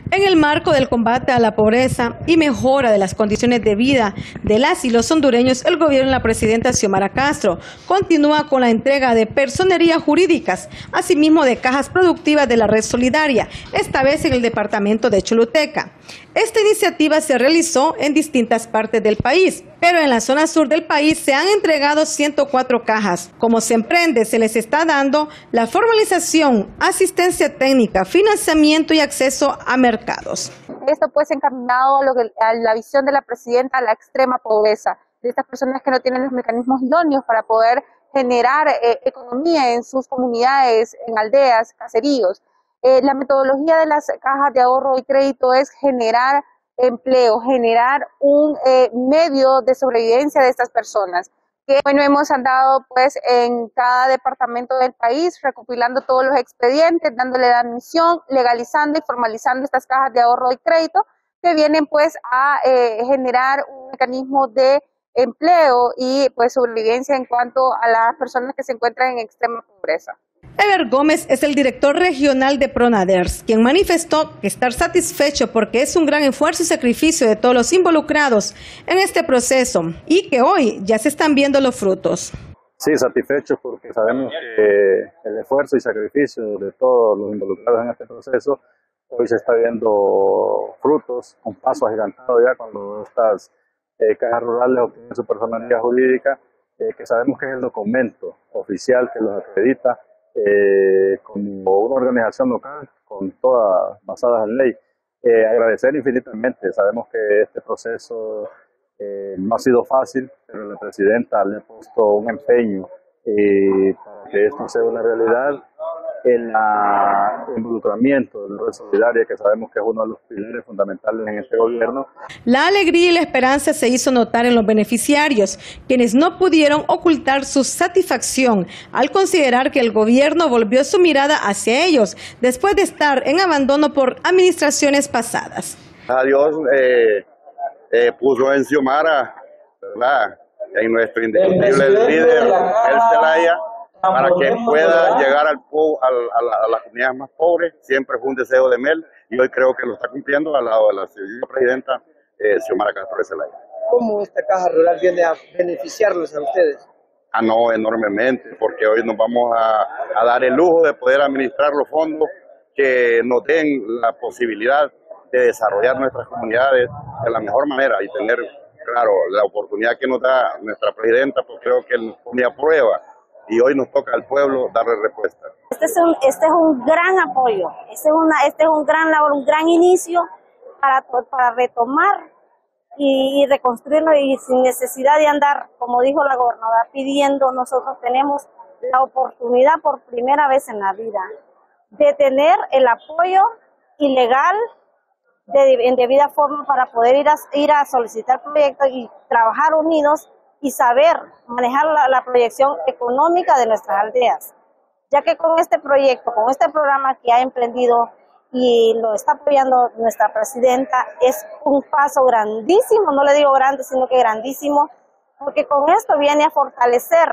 En el marco del combate a la pobreza y mejora de las condiciones de vida de las y los hondureños, el gobierno de la presidenta Xiomara Castro continúa con la entrega de personerías jurídicas, asimismo de cajas productivas de la Red Solidaria, esta vez en el departamento de Choluteca. Esta iniciativa se realizó en distintas partes del país, pero en la zona sur del país se han entregado 104 cajas. Como se emprende, se les está dando la formalización, asistencia técnica, financiamiento y acceso a mercados. Esto pues encaminado a la visión de la presidenta, a la extrema pobreza, de estas personas que no tienen los mecanismos idóneos para poder generar economía en sus comunidades, en aldeas, caseríos. La metodología de las cajas de ahorro y crédito es generar empleo, generar un medio de sobrevivencia de estas personas. Que bueno, hemos andado pues en cada departamento del país recopilando todos los expedientes, dándole la admisión, legalizando y formalizando estas cajas de ahorro y crédito que vienen pues a generar un mecanismo de empleo y pues sobrevivencia en cuanto a las personas que se encuentran en extrema pobreza. Ever Gómez es el director regional de Pronaders, quien manifestó que estar satisfecho porque es un gran esfuerzo y sacrificio de todos los involucrados en este proceso y que hoy ya se están viendo los frutos. Sí, satisfechos porque sabemos que el esfuerzo y sacrificio de todos los involucrados en este proceso hoy se está viendo frutos, con paso agigantado ya cuando estas cajas rurales obtienen su personalidad jurídica, que sabemos que es el documento oficial que los acredita como una organización local con todas basadas en ley. Agradecer infinitamente, sabemos que este proceso no ha sido fácil, pero la presidenta le ha puesto un empeño para que esto sea una realidad. El involucramiento de la Red Solidaria, que sabemos que es uno de los pilares fundamentales en este gobierno. La alegría y la esperanza se hizo notar en los beneficiarios, quienes no pudieron ocultar su satisfacción al considerar que el gobierno volvió su mirada hacia ellos después de estar en abandono por administraciones pasadas. A Dios puso en Xiomara, ¿verdad?, en nuestro indiscutible líder, el Zelaya, para que pueda llegar a las comunidades más pobres. Siempre fue un deseo de Mel y hoy creo que lo está cumpliendo al lado de la señora presidenta Xiomara Castro de Zelaya. ¿Cómo esta caja rural viene a beneficiarlos a ustedes? No, enormemente, porque hoy nos vamos a dar el lujo de poder administrar los fondos que nos den la posibilidad de desarrollar nuestras comunidades de la mejor manera y tener, claro, la oportunidad que nos da nuestra presidenta, pues creo que nos pone a prueba. Y hoy nos toca al pueblo darle respuesta. Este es un gran apoyo, este es un gran labor, un gran inicio para retomar y reconstruirlo y sin necesidad de andar, como dijo la gobernadora, pidiendo. Nosotros tenemos la oportunidad por primera vez en la vida de tener el apoyo ilegal en debida forma para poder ir a solicitar proyectos y trabajar unidos y saber manejar la proyección económica de nuestras aldeas, ya que con este proyecto, con este programa que ha emprendido y lo está apoyando nuestra presidenta, es un paso grandísimo, no le digo grande, sino que grandísimo, porque con esto viene a fortalecer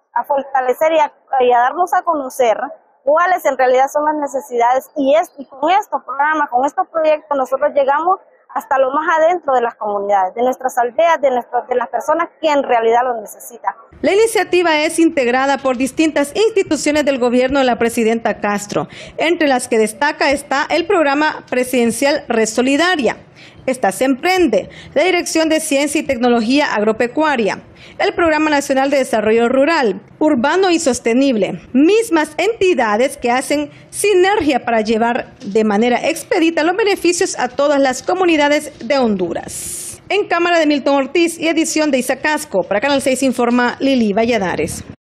y a darnos a conocer cuáles en realidad son las necesidades y con estos programas, con estos proyectos nosotros llegamos hasta lo más adentro de las comunidades, de nuestras aldeas, de las personas que en realidad lo necesitan. La iniciativa es integrada por distintas instituciones del gobierno de la presidenta Castro, entre las que destaca está el programa presidencial Red Solidaria. Esta se emprende, la Dirección de Ciencia y Tecnología Agropecuaria, el Programa Nacional de Desarrollo Rural, Urbano y Sostenible, mismas entidades que hacen sinergia para llevar de manera expedita los beneficios a todas las comunidades de Honduras. En cámara de Milton Ortiz y edición de Isa Casco, para Canal 6 informa Lili Valladares.